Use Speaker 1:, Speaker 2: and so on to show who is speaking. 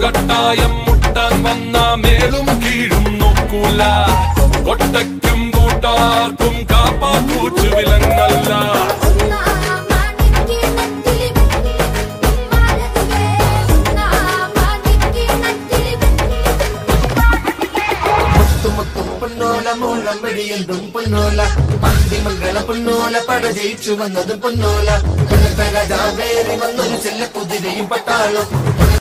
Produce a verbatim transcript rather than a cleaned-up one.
Speaker 1: കട്ടായം മുട്ടാൻ വന്ന മേലും കീഴും നോക്കൂല. കൊട്ടയ്ക്കും കൂട്ടാർക്കും കാപ്പാക്കൂച്ചു വിലങ്ങല്ല.
Speaker 2: പൊന്നോല മൂലം വെടിയന്തും പൊന്നോല, മന്ദിമംഗള പൊന്നോല, പട ജയിച്ചു വന്നതും പൊന്നോല. വേറി വന്നൊരു ചെല്ല കുതിരയും പട്ടാളും.